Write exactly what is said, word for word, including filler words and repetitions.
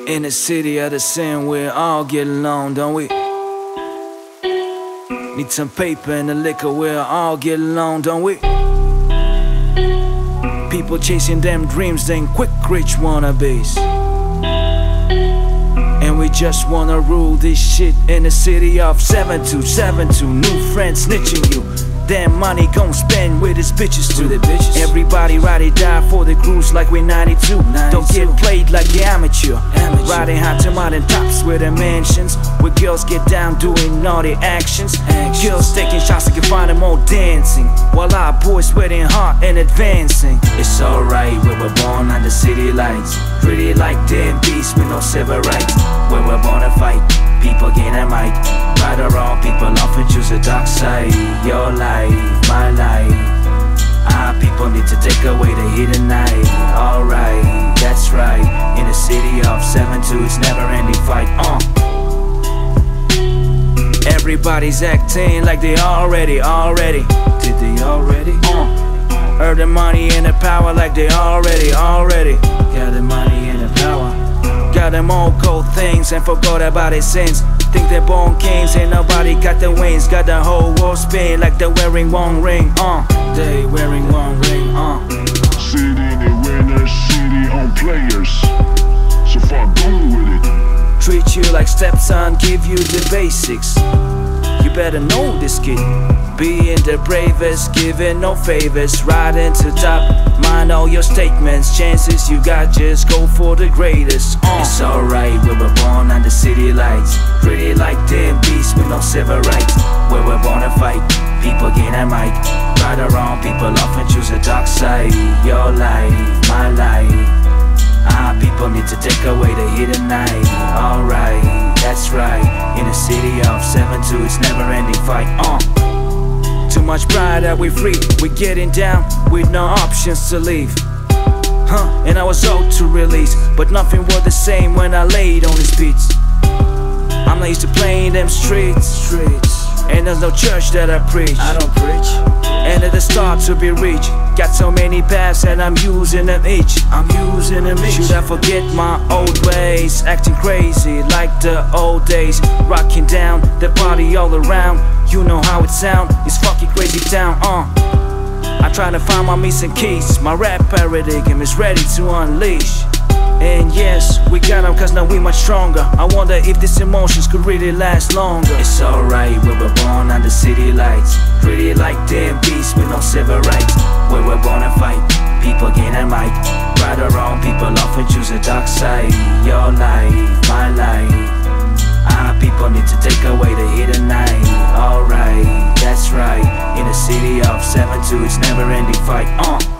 In the city of the sin, we all get along, don't we? Need some paper and the liquor, we'll all get along, don't we? People chasing them dreams, then quick rich wannabes. And we just wanna rule this shit in the city of seven two seven two. New friends snitching you. Damn money gon' spend with his bitches too. With the bitches. Everybody ride it die for the cruise like we ninety-two. ninety-two. Don't get played like you amateur. amateur. Riding high to modern tops with the mansions, where girls get down doing naughty actions. actions. Girls taking shots, you can find them all dancing, while our boys sweating hard and advancing. It's alright, we were born under city lights, pretty like damn beasts with no civil rights. When we're born to fight, people gain a mic. Right or wrong, people often choose the dark side. Your life, my life. Ah, people need to take away the heat at night. Alright, that's right. In the city of seven two, it's never ending fight. Uh. Everybody's acting like they already, already. Did they already? Uh. Earn the money and the power like they already, already. Got the money and the power. Got them all gold things and forgot about his sins. Think they're born kings and nobody got the wings. Got the whole world spin like they're wearing one ring. Uh, they wearing one ring. Uh. City they winners, city on players. So far gone with it. Treat you like stepson, give you the basics. You better know this kid. Being the bravest, giving no favors, riding to top. Mind all your statements, chances you got, just go for the greatest. uh. It's alright, we were born under city lights, pretty like damn beasts with no civil rights. Where we're born to fight, people gain a mic. Right or wrong, people often choose the dark side. Your life, my life. Ah, people need to take away the heat at night. Alright, that's right. In the city of seven two, it's never ending fight. Uh. Too much pride that we free. We getting down with no options to leave. Huh, and I was out to release, but nothing was the same when I laid on these beats. I'm not used to playing them streets, streets. And there's no church that I preach. I don't preach. And at the start to be reached. Got so many paths and I'm using them each. I'm using them each. Should I forget my old ways? Acting crazy like the old days. Rocking down the party all around. You know how it sound. It's fucking crazy town. Uh. I try to find my missing keys. My rap paradigm is ready to unleash. And yes, we got them cause now we much stronger. I wonder if these emotions could really last longer. It's alright, we were born under city lights, pretty like damn beasts with no civil rights. Where we're born to fight, people gain a mic. Right or wrong, people often choose the dark side. Your life, my life. Ah, people need to take away the heat at night. Alright, that's right. In the city of seven two, it's never ending fight. Uh.